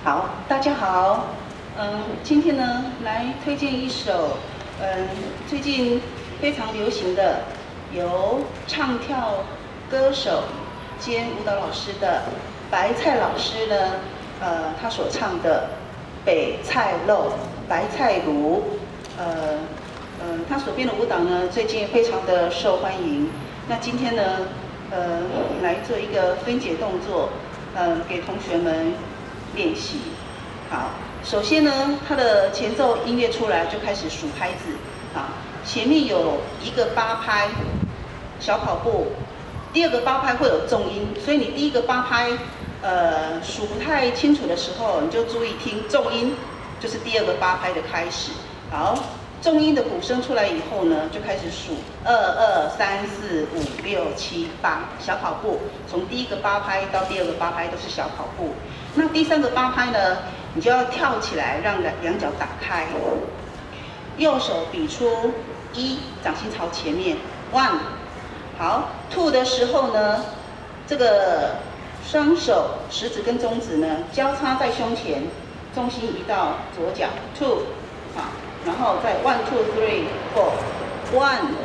好，大家好，今天呢来推荐一首，最近非常流行的，由唱跳歌手兼舞蹈老师的白菜老师呢，他所唱的《北菜肉》白菜卤，他所编的舞蹈呢，最近非常的受欢迎。那今天呢，来做一个分解动作，给同学们练习。好，首先呢，它的前奏音乐出来就开始数拍子，啊，前面有一个8拍小跑步，第二个8拍会有重音，所以你第一个8拍，数不太清楚的时候，你就注意听重音，就是第二个8拍的开始。好。重音的鼓声出来以后呢，就开始数2、2、3、4、5、6、7、8，小跑步。从第一个8拍到第二个8拍都是小跑步。那第三个8拍呢，你就要跳起来，让两脚打开。右手比出1，掌心朝前面 1。好 ，2 的时候呢，这个双手食指跟中指呢交叉在胸前，重心移到左脚 2， 好。然后再1、2、3、4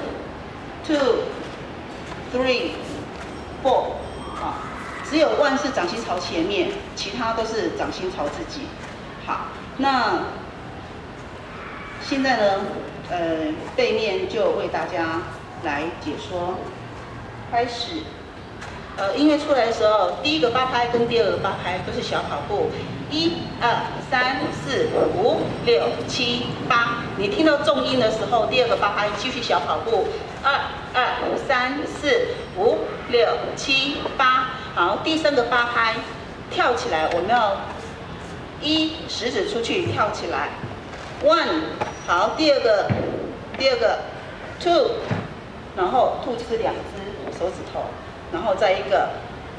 1、2、3、4，啊，只有1是掌心朝前面，其他都是掌心朝自己。好，那现在呢，背面就为大家来解说。开始，音乐出来的时候，第一个8拍跟第二个8拍都是小跑步。1、2、3、4、5、6、7、8，你听到重音的时候，第二个8拍继续小跑步。2、2、3、4、5、6、7、8，好，第三个8拍跳起来，我们要1食指出去跳起来 ，1， 好，第二个 2， 然后 2就是2只手指头，然后再一个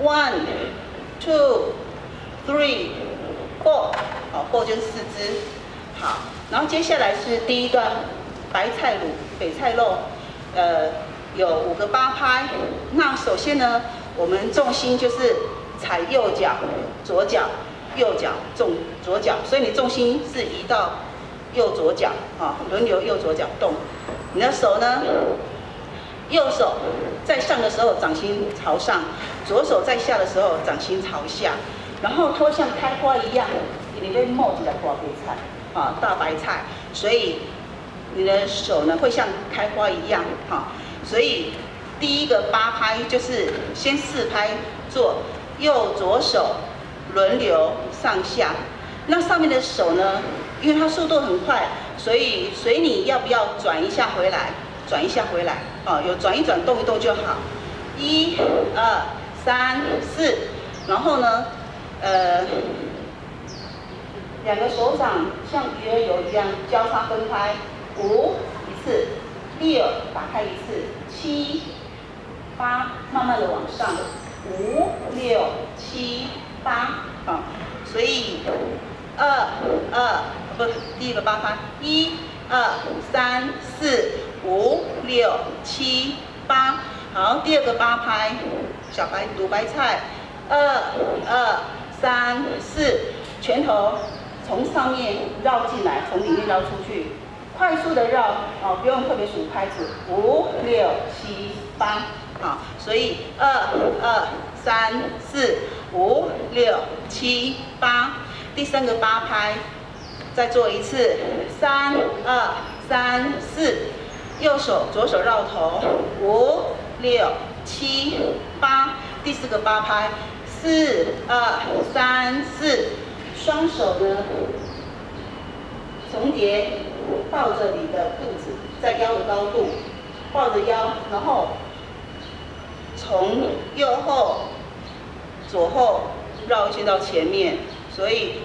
1、2、3。4，好，4就是4只，好，然后接下来是第一段白菜卤北菜肉，有5个8拍。那首先呢，我们重心就是踩右脚、左脚、右脚重左脚，所以你重心是移到右左脚，啊，轮流右左脚动。你的手呢，右手在上的时候掌心朝上，左手在下的时候掌心朝下。然后拖像开花一样，你会冒起来大白菜啊，大白菜，所以你的手呢会像开花一样哈。所以第一个8拍就是先4拍做右左手轮流上下。那上面的手呢，因为它速度很快，所以随你要不要转一下回来，转一下回来啊，有转一转动一动就好。1、2、3、4，然后呢？两个手掌像鱼儿游一样交叉分开，5一次，6打开一次，7、8慢慢的往上，5、6、7、8，好，所以第一个8拍，1、2、3、4、5、6、7、8，好，第二个8拍，小白卤白菜，2、2、3、4，拳头从上面绕进来，从里面绕出去，快速的绕哦，不用特别数拍子。5、6、7、8，好，所以2、2、3、4、5、6、7、8，第三个8拍，再做一次，3、2、3、4，右手左手绕头，5、6、7、8，第四个8拍。4、2、3、4，双手呢重叠，抱着你的肚子，在腰的高度，抱着腰，然后从右后、左后绕一圈到前面，所以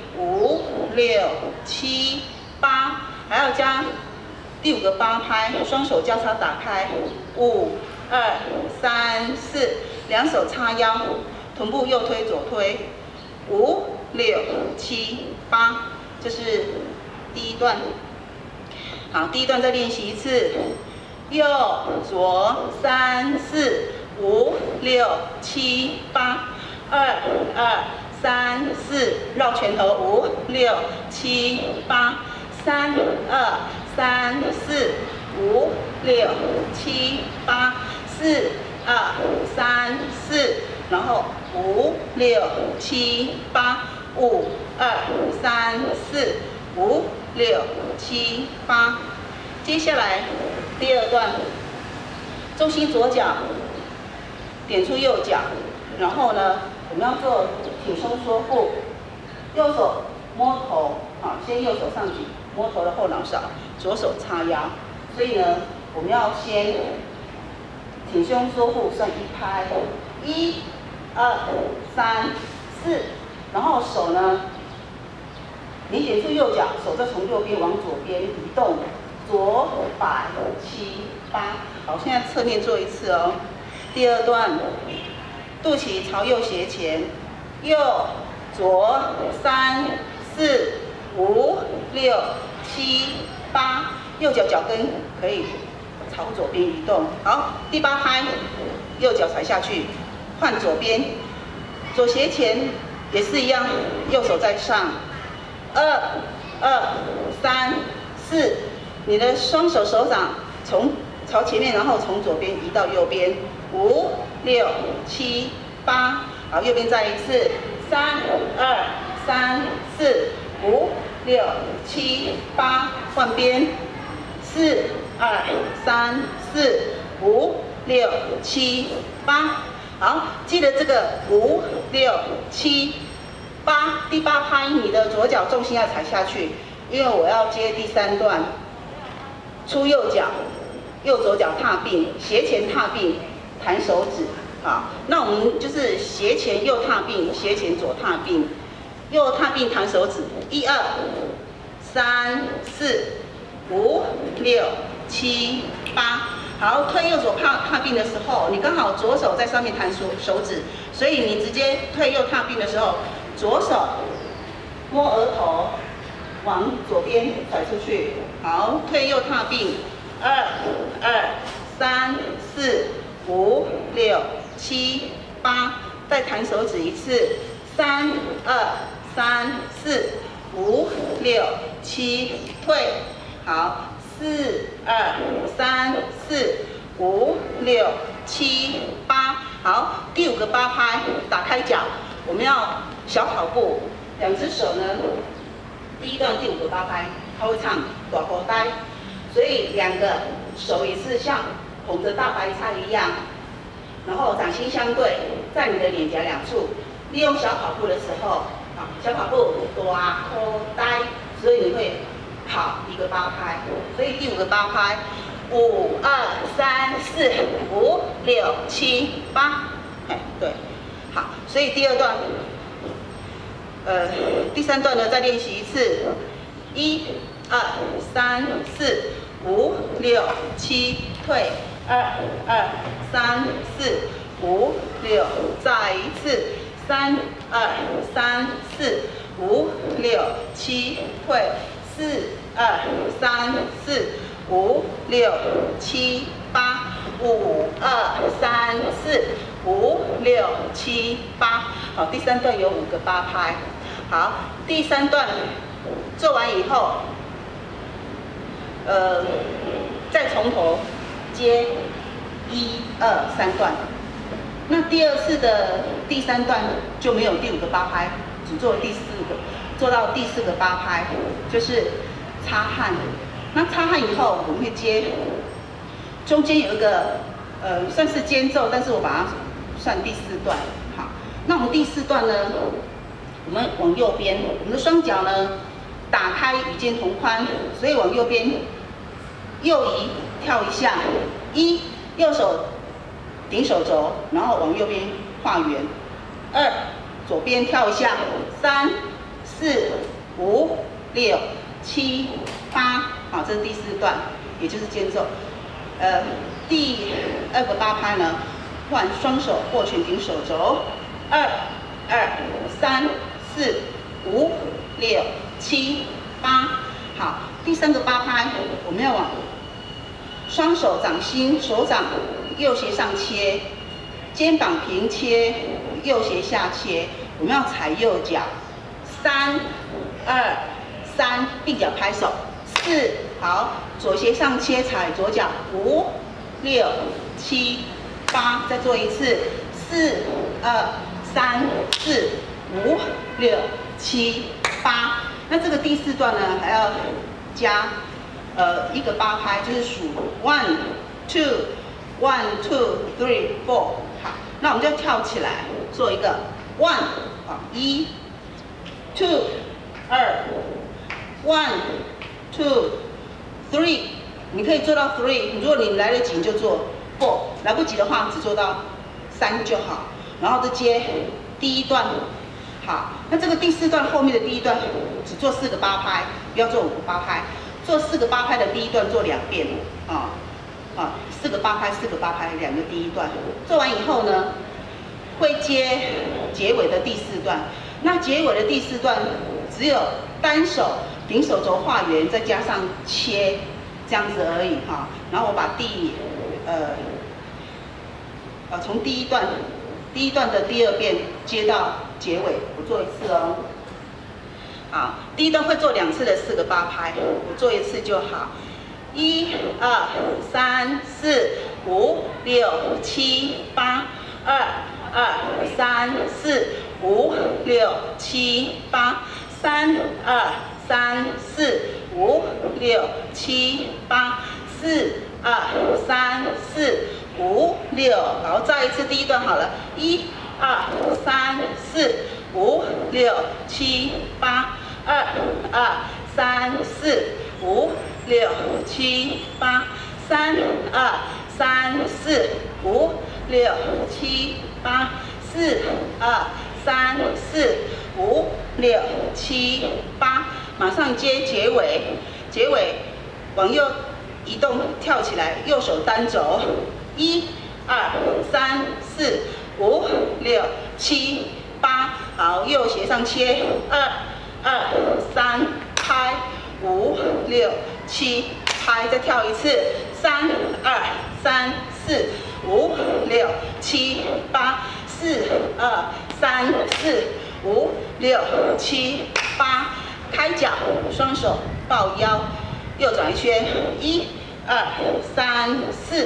5、6、7、8，还要加第5个8拍，双手交叉打开，5、2、3、4，两手叉腰。臀部右推左推，5、6、7、8，这是第一段。好，第一段再练习一次，右左3、4、5、6、7、8，2、2、 3、4，绕拳头5、6、7、8。3、2、3、4、5、6、7、8。4、2、3、4，然后5、6、7、8。5、2、3、4、5、6、7、8。接下来第二段，重心左脚点出右脚，然后呢，我们要做挺胸缩腹，右手摸头，好，先右手上举，摸头的后脑勺，左手叉腰。所以呢，我们要先挺胸缩腹，算1拍，1、2、3、4。然后手呢，你点出右脚，手再从右边往左边移动，左摆7、8。好，现在侧面做一次哦。第二段，肚脐朝右斜前，右左3、4、5、6、7、8。右脚脚跟可以朝左边移动。好，第8拍，右脚踩下去，换左边，左斜前。也是一样，右手在上，2、2、3、4，你的双手手掌朝前面，然后从左边移到右边，5、6、7、8，好，右边再一次，3、2、3、4、5、6、7、8，换边，4、2、3、4、5、6、7、8。好，记得这个5、6、7、8，第8拍你的左脚重心要踩下去，因为我要接第3段，出右脚，右左脚踏并，斜前踏并，弹手指。好，那我们就是斜前右踏并，斜前左踏并，右踏并弹手指，1、2、3、4、5、6、7、8。好，推右左踏并的时候，你刚好左手在上面弹手指，所以你直接推右踏并的时候，左手摸额头，往左边甩出去。好，推右踏并，2、2、3、4、5、6、7、8，再弹手指一次，3、2、3、4、5、6、7，退。好。4、2、3、4、5、6、7、8。好，第5个8拍，打开脚，我们要小跑步，两只手呢，第1段第5个8拍，他会唱大口呆，所以2个手也是像捧着大白菜一样，然后掌心相对，在你的脸颊2处，利用小跑步的时候，啊，小跑步大口呆，所以你会。好，1个8拍，所以第5个8拍，5、2、3、4、5、6、7、8，哎，对，好，所以第2段，第3段呢再练习一次，1、2、3、4、5、6、7，退，2、2、3、4、5、6，再一次，3、2、3、4、5、6、7，退。4、2、3、4、5、6、7、8，5、2、3、4、5、6、7、8。好，第3段有5个8拍。好，第3段做完以后，再从头接1、2、3段。那第2次的第3段就没有第5个8拍，只做第4个。做到第4个8拍，就是擦汗。那擦汗以后，我们会接，中间有一个算是间奏，但是我把它算第4段。好，那我们第4段呢，我们往右边，我们的双脚呢打开与肩同宽，所以往右边右移跳一下，1，右手顶手肘，然后往右边画圆；2，左边跳一下；3、4、5、6、7、8，好，这是第4段，也就是间奏。第2个8拍呢，换双手握拳顶手肘，2、2、3、4、5、6、7、8，好，第3个8拍，我们要往双手掌心，手掌右斜上切，肩膀平切，右斜下切。我我们要踩右脚，3、2、3，并脚拍手，4，好，左斜上切踩左脚，5、6、7、8，再做一次，4、2、3、4、5、6、7、8。那这个第4段呢，还要加一个8拍，就是数 1、2、1、2、3、4。好，那我们就跳起来做一个 1， 好，1、2、2、1、2、3。你可以做到 3， 如果你来得及，你就做 4； 来不及的话，只做到3就好。然后就接第1段。好，那这个第4段后面的第1段只做4个8拍，不要做5个8拍。做4个8拍的第1段做2遍，4个8拍，4个8拍，2个第1段。做完以后呢，会接结尾的第4段。那结尾的第4段只有单手顶手肘画圆，再加上切这样子而已哈。然后我把从第一段的第2遍接到结尾，我做一次哦。好，第1段会做2次的4个8拍，我做一次就好。1、2、3、4、5、6、7、8，2、2、3、4、5、6、7、8，3、2、3、4、5、6、7、8，4、2、3、4、5、6，好，再一次第1段好了，1、2、3、4、5、6、7、8，2、2、3、4、5、6、7、8，3、2、3、4、5、6、7、8，4、2、3、4、5、6、7、8，马上接结尾，结尾往右移动跳起来，右手单走，1、2、3、4、5、6、7、8，好，右斜上切，2、2、3拍，5、6、7拍，再跳一次，3、2、3、4、5、6、7、8，4、2、3、4、5、6、7、8，开脚，双手抱腰，右转一圈，1、2、3、4、